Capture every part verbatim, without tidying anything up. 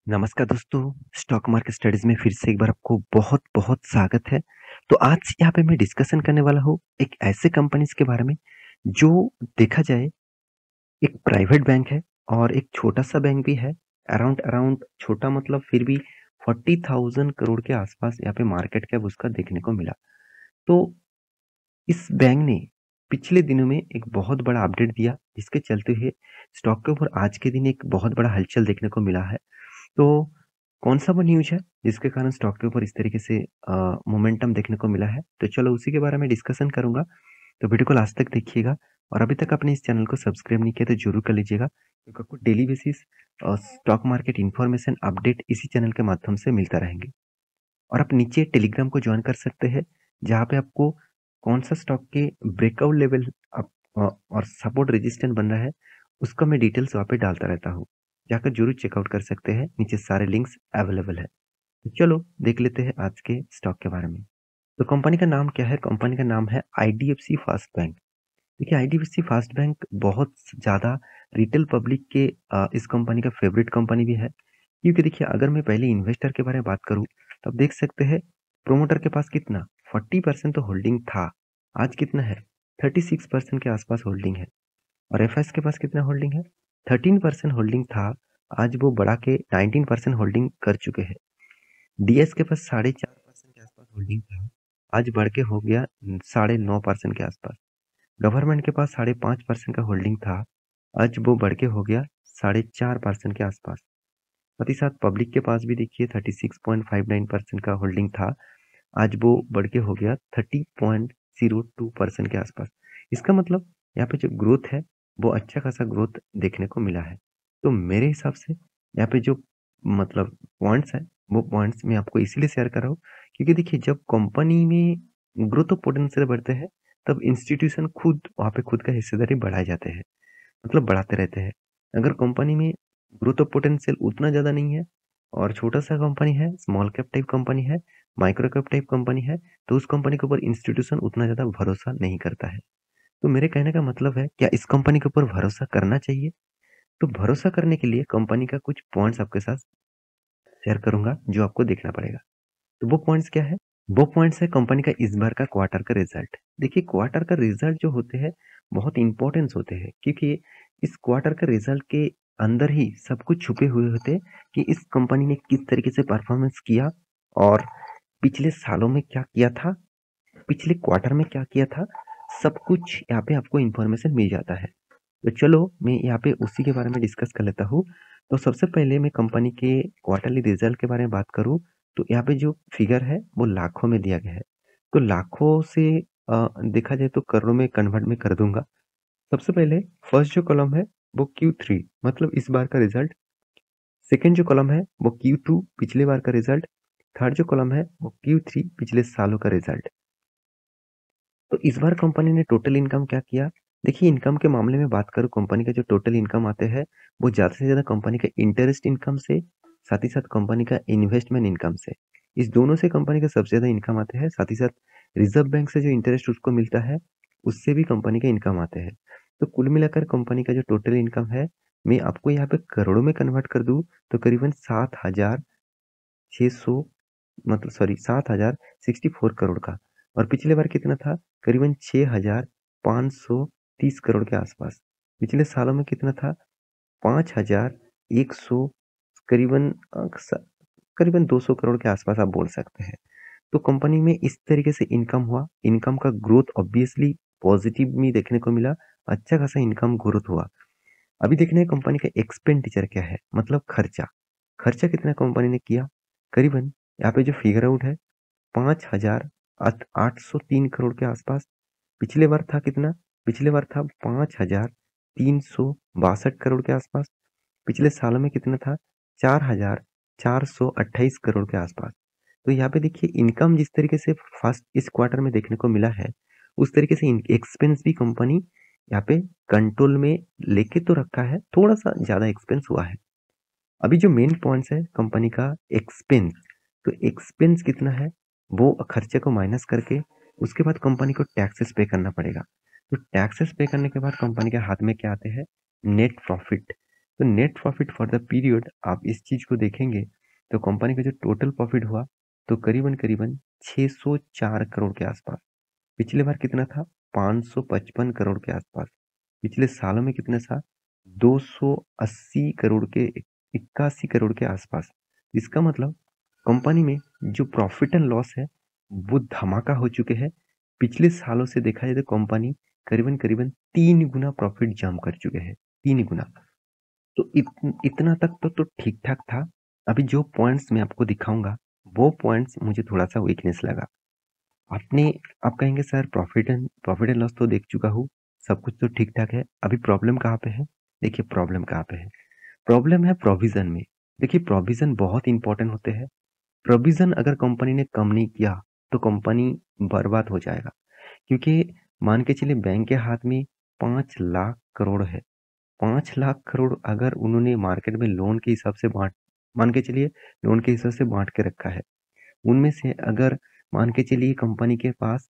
नमस्कार दोस्तों, stock market studies में फिर से एक बार आपको बहुत-बहुत स्वागत है। तो आज यहाँ पे मैं डिस्कशन करने वाला हूँ एक ऐसे कंपनीज़ के बारे में, जो देखा जाए एक प्राइवेट बैंक है और एक छोटा-सा बैंक भी है। अराउंड अराउंड छोटा मतलब फिर भी चालीस हज़ार करोड़ के आसपास यहाँ पे मार्केट कैप उसका देखने को मिला। तो इस बैंक ने पिछले दिनों में एक बहुत बड़ा अपडेट दिया, जिसके चलते हुए स्टॉक के ऊपर आज के दिन एक बहुत बड़ा हलचल देखने को मिला है। तो कौन-सा वो न्यूज़ है, जिसके कारण स्टॉक के ऊपर इस तरीके से अ, मोमेंटम देखने को मिला है? तो चलो उसी के बारे में डिस्कशन करूँगा। तो वीडियो को लास्ट तक देखिएगा और अभी तक आपने इस चैनल को सब्सक्राइब नहीं किया तो ज़रूर कर लीजिएगा, क्योंकि आपको daily basis uh, stock market information update इसी चैनल के माध्यम से मिलता रहेंगे। और आप नीचे टेलीग्राम को जॉइन कर सकते हैं, जहाँ पे आपको कौन-सा स्टॉक के ब्रेकआउट लेवल अप अ, और सपोर्ट रेजिस्टेंस बन रहा है, उसका मैं डिटेल्स वहाँ पे डालता रहता हूँ। जाकर ज़रूर चेकआउट कर सकते हैं, नीचे सारे लिंक्स अवेलेबल है। तो चलो देख लेते हैं आज के स्टॉक के बारे में। तो कंपनी का नाम क्या है? कंपनी का नाम है आईडीएफसी फर्स्ट बैंक। देखिए आईडीएफसी फर्स्ट बैंक बहुत ज़्यादा रिटेल पब्लिक के अ, इस कंपनी का फेवरेट कंपनी भी है। क्योंकि देखिए अगर मैं पहले इन्वेस्टर के बारे में बात करूँ, तो आप देख सकते हैं प्रोमोटर के पास कितना चालीस परसेंट तो होल्डिंग था। आज कितना है? छत्तीस परसेंट के आसपास होल्डिंग है। और एफएस के पास कितना होल्डिंग है? तेरह परसेंट होल्डिंग था। आज वो बढ़ा के उन्नीस परसेंट होल्डिंग कर चुके हैं। डीएस के पास साढ़े चार परसेंट के आसपास होल्डिंग था। आज बढ़ के हो गया साढ़े नौ परसेंट के आसपास। गवर्नमेंट के पास साढ़े पाँच परसेंट का होल्डिंग था। आज वो बढ़ के हो गया साढ़े चार परसेंट के आसपास। साथ ही साथ पब्लिक के पास भी देखिए छत्तीस पॉइंट पाँच नौ परसेंट का होल्डिंग था। आज वो बढ़ के हो गया तीस पॉइंट ज़ीरो टू परसेंट के आसपास। इसका मतलब यहाँ पे जो ग्रोथ है, वो अच्छा खासा ग्रोथ देखने को मिला है। तो मेरे हिसाब से यहाँ पे जो मतलब पॉइंट्स हैं, वो पॉइंट्स मैं आपको इसीलिए शेयर कर रहा हूँ, क्योंकि देखिए जब कंपनी में ग्रोथ ऑफ पोटेंशियल बढ़ते हैं, तब इंस्टीट्यूशन खुद वहाँ पे खुद का हिस्सेदारी बढ़ाए जाते हैं, मतलब बढ़ाते रहते हैं। अगर कंपनी में ग्रोथ ऑफ पोटेंशियल उतना ज़्यादा नहीं है और छोटा-सा कंपनी है, स्मॉल कैप टाइप कंपनी है, माइक्रो कैप टाइप कंपनी है, तो उस कंपनी के ऊपर इंस्टीट्यूशन उतना ज़्यादा भरोसा नहीं करता है। तो मेरे कहने का मतलब है, क्या इस कंपनी के ऊपर भरोसा करना चाहिए? तो भरोसा करने के लिए कंपनी का कुछ पॉइंट्स आपके साथ शेयर करूँगा, जो आपको देखना पड़ेगा। तो वो पॉइंट्स क्या है? वो पॉइंट्स है कंपनी का इस बार का क्वार्टर का रिजल्ट। देखिए क्वार्टर का रिजल्ट जो होते हैं, बहुत इंपॉर्टेंस होते हैं, क्योंकि इस क्वार्टर का रिजल्ट के अंदर ही सब कुछ छुपे हुए होते हैं कि इस कंपनी ने किस तरीके से परफॉर्मेंस किया और पिछले सालों में क्या किया था, पिछले क्वार्टर में क्या किया था, सब कुछ यहाँ पे आपको इन्फॉर्मेशन मिल जाता है। तो चलो मैं यहाँ पे उसी के बारे में डिस्कस कर लेता हूँ। तो सबसे पहले मैं कंपनी के क्वार्टरली रिजल्ट के बारे में बात करूँ, तो यहाँ पे जो फिगर है वो लाखों में दिया गया है। तो लाखों से अ, देखा जाए तो करोड़ों में कन्वर्ट में कर दूंगा। सबसे पहले फर्स्ट जो कॉलम है वो क्यू थ्री मतलब इस बार का रिजल्ट। सेकंड जो कॉलम है वो क्यू टू पिछले बार का रिजल्ट। थर्ड जो कॉलम है वो क्यू थ्री पिछले सालों का रिजल्ट। तो इस बार कंपनी ने टोटल इनकम क्या किया? देखिए इनकम के मामले में बात करूँ, कंपनी का जो टोटल इनकम आते हैं, वो ज़्यादा से ज़्यादा कंपनी का इंटरेस्ट इनकम से, साथ ही साथ कंपनी का इन्वेस्टमेंट इनकम से। इस दोनों से कंपनी का सबसे ज़्यादा इनकम आते हैं, साथ ही साथ रिज़र्व बैंक से जो इंटरेस्ट उसको मिलता है, उससे भी कंपनी के इनकम आते हैं। तो कुल मिलाकर कंपनी का जो टोटल इनकम है, मैं आपको यहाँ पे करोड़ों में कन्वर्ट कर दूँ, तो करीबन सात हज़ार छह सौ मतलब सॉरी सात हज़ार सिक्सटी फोर करोड़ का। और पिछले बार कितना था? करीबन छह हज़ार पाँच सौ तीस करोड़ के आसपास। पिछले सालों में कितना था? पाँच हज़ार एक सौ करीबन अ, स करीबन दो सौ करोड़ के आसपास आप बोल सकते हैं। तो कंपनी में इस तरीके से इनकम हुआ। इनकम का ग्रोथ ऑब्वियसली पॉजिटिव में देखने को मिला। अच्छा खासा इनकम ग्रोथ हुआ। अभी देखना है कंपनी का एक्सपेंडिचर क्या है, मतलब खर्चा। खर्चा कितना कंपनी ने किया? करीबन यहाँ पे जो फिगर आउट है पाँच हज़ार आठ आठ सौ तीन करोड़ के आसपास। पिछले बार था कितना? पिछले बार था पाँच हज़ार तीन सौ बासठ करोड़ के आसपास। पिछले सालों में कितना था? चार हज़ार चार सौ अट्ठाईस करोड़ के आसपास। तो यहाँ पे देखिए इनकम जिस तरीके से फर्स्ट इस क्वार्टर में देखने को मिला है, उस तरीके से एक्सपेंस भी कंपनी यहाँ पे कंट्रोल में लेके तो रखा है, थोड़ा सा ज्यादा एक्सपेंस हुआ है। अभी जो मेन पॉइंट्स है कंपनी का एक्सपेंस, तो एक्सपेंस कितना है, वो खर्चे को माइनस करके उसके बाद कंपनी को टैक्सेस पे करना पड़ेगा। तो टैक्सेस पे करने के बाद कंपनी के हाथ में क्या आते हैं? Net profit. तो net profit for the period आप इस चीज को देखेंगे तो कंपनी का जो टोटल प्रॉफिट हुआ तो करीबन करीबन छह सौ चार करोड़ के आसपास। पिछले बार कितना था? पाँच सौ पचपन करोड़ के आसपास। पिछले सालों में कितना था? दो सौ अस्सी करोड़ के, इक्यासी करोड़ के आसपास। इसका मतलब कंपनी में जो प्रॉफिट एंड लॉस है वो धमाका हो चुके हैं। पिछले सालों से देखा जाए तो कंपनी करीबन करीबन तीन गुना प्रॉफिट जंप कर चुके हैं, तीन गुना। तो इत, इतना तक तो, तो ठीक ठाक था। अभी जो पॉइंट्स मैं आपको दिखाऊंगा वो पॉइंट्स मुझे थोड़ा सा वीकनेस लगा। आपने आप कहेंगे sir profit and profit and loss तो देख चुका हूँ, सब कुछ तो ठीक ठाक है, अभी प्रॉब्लम कहाँ पे है? देखिए प्रॉब्लम कहाँ पे है। प्रॉब्लम है प्रोविजन में। देखिए प्रोविजन बहुत इंपॉर्टेंट होते हैं। प्रोविजन अगर कंपनी ने कम नहीं किया तो कंपनी बर्बाद हो जाएगा। क्योंकि मान के चलिए बैंक के हाथ में पांच लाख करोड़ है। पांच लाख करोड़ अगर उन्होंने मार्केट में लोन के हिसाब से बांट मान के चलिए लोन के हिसाब से बांट के रखा है, उनमें से अगर मान के चलिए कंपनी के पास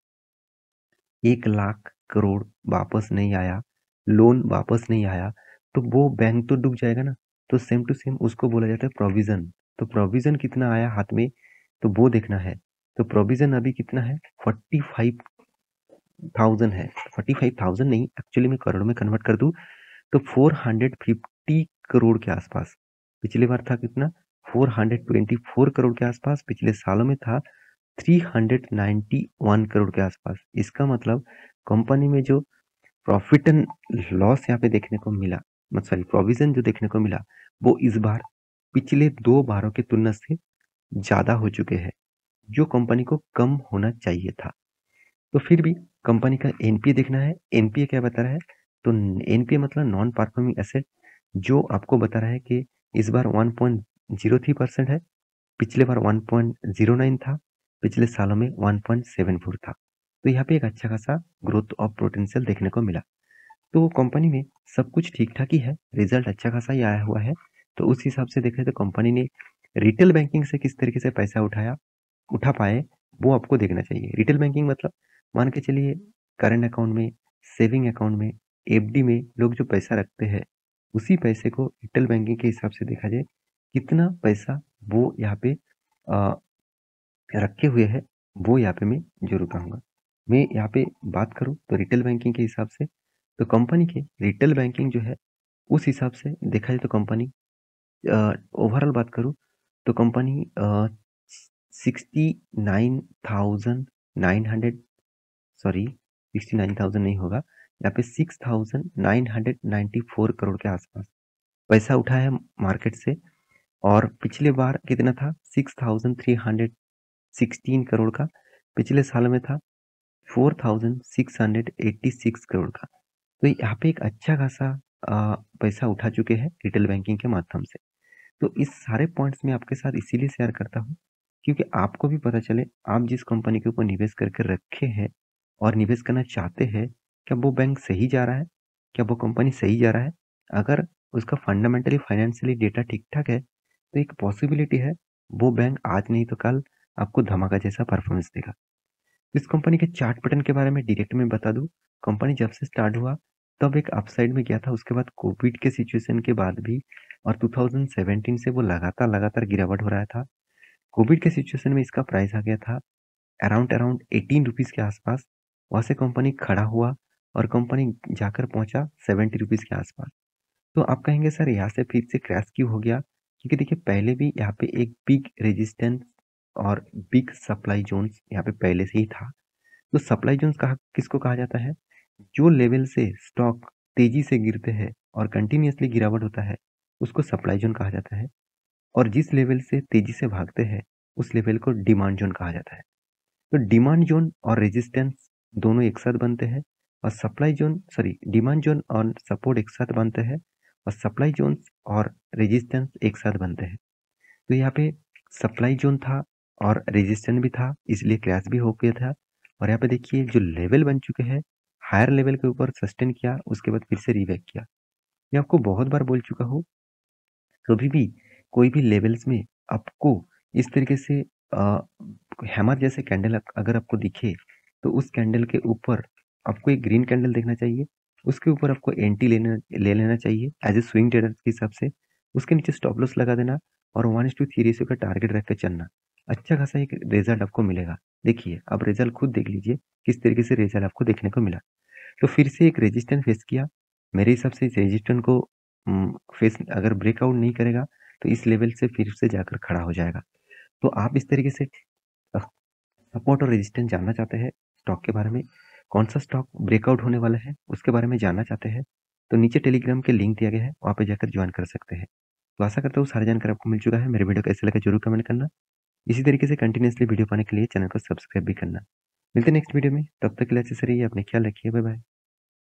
एक लाख करोड़ वापस नहीं आया, लोन वापस नहीं आया, तो वो बैंक तो डूब जाएगा ना। तो सेम टू सेम उसको बोला जाता है प्रोविजन। तो प्रोविजन कितना आया हाथ में तो वो देखना है। तो प्रोविजन अभी कितना है? फोर्टी फाइव थाउजेंड है। फोर्टी फाइव थाउजेंड नहीं, एक्चुअली मैं करोड़ में कन्वर्ट कर दूं तो फोर हंड्रेड फिफ्टी करोड़ के आसपास। पिछली बार था कितना? Four hundred twenty four crore के आसपास। पिछले सालों में था three hundred ninety one crore के आसपास। इसका मतलब कंपनी में जो प्रॉफिट एंड लॉस यहाँ पे देखने को मिला, मतलब सॉरी प्रोविजन जो देखने को मिला, वो इस बार पिछले दो बारों की तुलना से ज्यादा हो चुके हैं, जो कंपनी को कम होना चाहिए था। तो फिर भी कंपनी का एनपीए देखना है। एनपीए क्या बता रहा है? तो एनपीए मतलब नॉन परफॉर्मिंग एसेट, जो आपको बता रहा है कि इस बार one point zero three percent है, पिछले बार वन पॉइंट ज़ीरो नाइन था, पिछले सालों में वन पॉइंट सेवन फोर था। तो यहाँ पे एक अच्छा खासा ग्रोथ ऑफ पोटेंशियल देखने को मिला। तो कंपनी में सब कुछ ठीक ठाक ही है, रिजल्ट अच्छा खासा ही आया हुआ है। तो उस हिसाब से देखें तो कंपनी ने रिटेल बैंकिंग से किस तरीके से पैसा उठाया उठा पाए वो आपको देखना चाहिए। रिटेल बैंकिंग मतलब मान के चलिए करंट अकाउंट में, सेविंग अकाउंट में, एफडी में लोग जो पैसा रखते हैं, उसी पैसे को रिटेल बैंकिंग के हिसाब से देखा जाए कितना पैसा वो यहाँ पे आ, रखे हुए है, वो यहाँ पे मैं जरूर कहूँगा। मैं यहाँ पे बात करूँ तो रिटेल बैंकिंग के हिसाब से तो कंपनी के रिटेल बैंकिंग जो है उस हिसाब से देखा जाए तो कंपनी ओवरऑल बात करूँ तो company sixty nine thousand nine hundred sorry sixty nine thousand नहीं होगा, यहाँ पे six thousand nine hundred ninety four crore के आसपास पैसा उठा है मार्केट से। और पिछले बार कितना था? Six thousand three hundred sixteen crore का। पिछले साल में था four thousand six hundred eighty six crore का। तो यहाँ पे एक अच्छा खासा अ, पैसा उठा चुके हैं रिटेल बैंकिंग के माध्यम से। तो इस सारे पॉइंट्स मैं आपके साथ इसीलिए शेयर करता हूँ क्योंकि आपको भी पता चले आप जिस कंपनी के ऊपर निवेश करके रखे हैं और निवेश करना चाहते हैं, क्या वो बैंक सही जा रहा है, क्या वो कंपनी सही जा रहा है। अगर उसका फंडामेंटली फाइनेंशियली डेटा ठीक ठाक है तो एक पॉसिबिलिटी है वो बैंक आज नहीं तो कल आपको धमाका जैसा परफॉर्मेंस देगा। इस कंपनी के चार्ट पैटर्न के बारे में डायरेक्ट में बता दूं, कंपनी जब से स्टार्ट हुआ तब एक अपसाइड में गया था, उसके बाद कोविड के सिचुएशन के बाद भी और टू थाउजेंड सेवेंटीन से वो लगातार लगातार गिरावट हो रहा था। कोविड के सिचुएशन में इसका प्राइस आ गया था अराउंड अराउंड एटीन रुपीज के आसपास। वहां से कंपनी खड़ा हुआ और कंपनी जाकर पहुंचा सेवेंटी रुपीज के आसपास। तो आप कहेंगे सर यहाँ से फिर से क्रैश क्यों हो गया? क्योंकि देखिए पहले भी यहाँ पे एक बिग रेजिस्टेंस और बिग सप्लाई जोन्स यहाँ पे पहले से ही था। तो सप्लाई जोन्स कहा किसको कहा जाता है? जो लेवल से स्टॉक तेजी से गिरते हैं और कंटिन्यूअसली गिरावट होता है उसको सप्लाई जोन कहा जाता है। और जिस लेवल से तेजी से भागते हैं उस लेवल को डिमांड जोन कहा जाता है। तो डिमांड जोन और रेजिस्टेंस दोनों एक साथ बनते हैं और supply zone sorry demand zone और सपोर्ट एक साथ बनते हैं और सप्लाई जोन और रेजिस्टेंस एक साथ बनते हैं। तो यहाँ पे सप्लाई जोन था और रेजिस्टेंस भी था, इसलिए क्रैश भी हो गया था। और यहाँ पे देखिए जो लेवल बन चुके हैं हायर लेवल के ऊपर सस्टेन किया, उसके बाद फिर से रिवैक किया। मैं आपको बहुत बार बोल चुका हूँ, कभी भी कोई भी लेवल्स में आपको इस तरीके से हैमर जैसे कैंडल अगर आपको दिखे तो उस कैंडल के ऊपर आपको एक ग्रीन कैंडल देखना चाहिए उसके ऊपर आपको एंट्री लेना ले लेना चाहिए एज ए स्विंग ट्रेडर के हिसाब से। उसके नीचे स्टॉप लॉस लगा देना और वन टू थ्री रेशियो का टारगेट रख के चलना। अच्छा खासा एक रिजल्ट आपको मिलेगा। देखिए, आप रिजल्ट खुद देख लीजिए किस तरीके से रिजल्ट आपको देखने को मिला। तो फिर से एक रेजिस्टेंस फेस किया। मेरे हिसाब से इस रेजिस्टेंस को उम, फेस अगर ब्रेकआउट नहीं करेगा तो इस लेवल से फिर से जाकर खड़ा हो जाएगा। तो आप इस तरीके से अ, सपोर्ट और रेजिस्टेंस जानना चाहते हैं स्टॉक के बारे में, कौन सा स्टॉक ब्रेकआउट होने वाला है उसके बारे में जानना चाहते हैं, तो नीचे टेलीग्राम के लिंक दिया गया है, वहाँ पे जाकर ज्वाइन कर सकते हैं। तो आशा करता हूँ सारी जानकारी आपको मिल चुका है। मेरे वीडियो कैसे लगा ज़रूर कमेंट करना। इसी तरीके से कंटिन्यूअसली वीडियो पाने के लिए चैनल को सब्सक्राइब भी करना। मिलते हैं नेक्स्ट वीडियो में, तब तक के लिए अच्छे से रहिए, अपने ख्याल रखिए, बाय बाय।